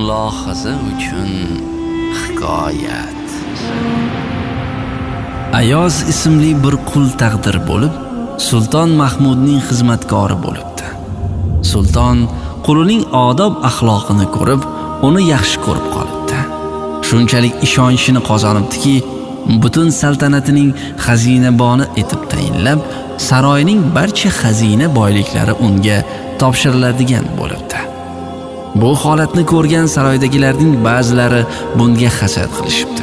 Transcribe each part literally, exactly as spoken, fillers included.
mulohaza uchun hikoyat. Ayoz ismli bir qul taqdir bo'lib, Sulton Mahmudning xizmatkori bo'libdi. Sulton qulining odob axloqini ko'rib, uni yaxshi ko'rib qolibdi. Shunchalik ishonchini qozonibdiki, butun saltanatining xazinaboni etib tayinlab, saroyning barcha xazina boyliklari unga topshiriladigan bo'libdi. Bu holatni ko'rgan saroydagilarning ba'zilari bunga hasad qilishibdi.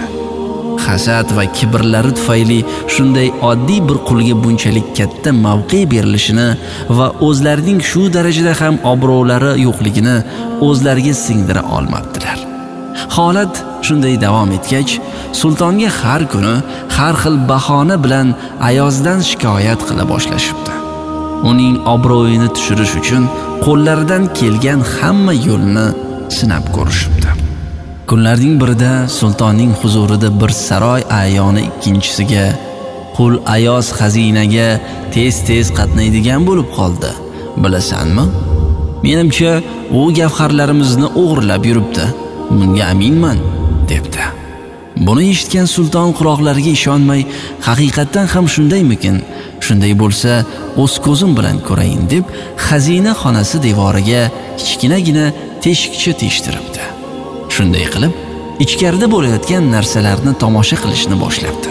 Hasad va kibrlari tufayli shunday oddiy bir qulga bunchalik katta mavqe berilishini va o'zlarining shu darajada ham obro'lari yo'qligini o'zlariga singdira olmabdilar. Holat shunday davom etgach, sultonga har kuni har xil bahona bilan Ayozdan shikoyat qila boshlashibdi. Uning obro'yini tushirish uchun qo'llaridan kelgan hamma yo'lni sinab ko'rishibdi. Kunlarning birida sultonning huzurida bir saroy ayoni ikkinchisiga "Qul Ayoz xazinaga tez-tez qatnaydigan bo'lib qoldi. Bilasanmi? Menimcha, u gavharlarimizni o'g'irlab yuribdi. Bunga aminman", debdi. Buni eshitgan sulton quloqlariga ishonmay, "Haqiqatan ham shundaymikin? Shunday bo'lsa, o'z ko'zim bilan ko'rayin", deb xazina xonasi devoriga kichkinagina teshikcha teshtiribdi. Shunday qilib, ichkarida bo'layotgan narsalarni tomosha qilishni boshlabdi.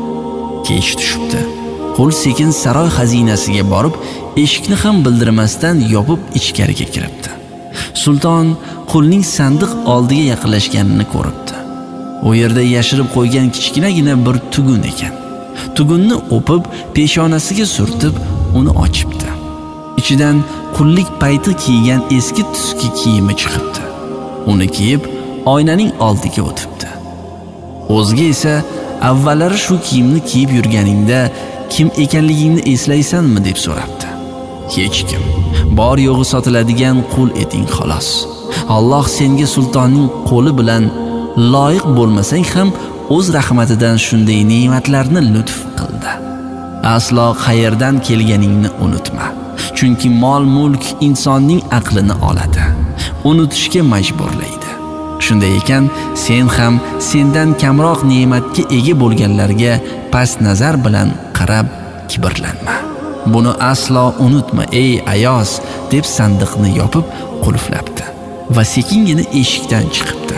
Kech tushibdi. Qul sekin saroy xazinasiga borib, eshikni ham bildirmasdan yopib ichkariga kiribdi. Sulton qulning sandiq oldiga yaqinlashganini ko'ribdi. U yerda yashirib qo'ygan kichkinagina bir tugun ekan. Tugunni o'pib, peshonasiga surtib, uni ochibdi. Ichidan qullik payti kiygan eski tuski kiyimi chiqibdi. Uni kiyib, oynaning oldiga o'tibdi. O'ziga esa avvallari shu kiyimni kiyib yurganingda kim ekanligingni eslaysanmi deb so'rabdi. Hech kim. Bor yo'g'i sotiladigan qul eting xolos. Alloh senga sultonning qo'li bilan loyiq bo'lmasang ham o'z rahmatidan shunday ne'matlarni lutf qildi. Aslo qayerdan kelganingni unutma. Chunki mol-mulk insonning aqlini oladi, unutishga majburlaydi. Shunday ekan, sen ham sendan kamroq ne'matga ega bo'lganlarga past nazar bilan qarab kibrlanma. Buni aslo unutma ey Ayoz, deb sandiqni yopib qulflabdi va sekingina eshikdan chiqibdi.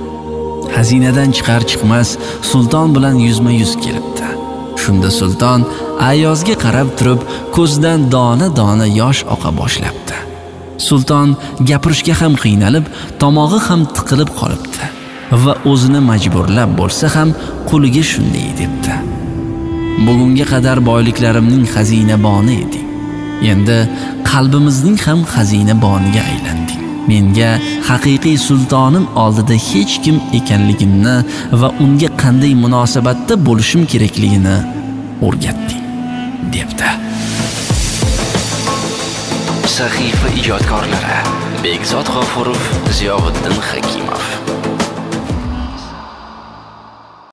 Xazinadan chiqar chiqmas sulton bilan yuzma-yuz kelibdi. Shunda sulton Ayozga qarab turib, ko'zidan dona-dona yosh oqa boshlabdi. Sulton gapirishga ham qiynalib, tomog'i ham tiqilib qolibdi va o'zini majburlab bo'lsa ham quliga shunday debdi: "Bugunga qadar boyliklarimning xazinaboni eding. Endi qalbimizning ham xazinaboniga aylanding. Menga haqiqiy sultonim oldida hech kim ekanligimni va unga qanday munosabatda bo'lishim kerakligini o'rgatding", debdi. Sahifa ijodkorlari: Bekzod G'ofurov, Ziyovuddin Hakimov.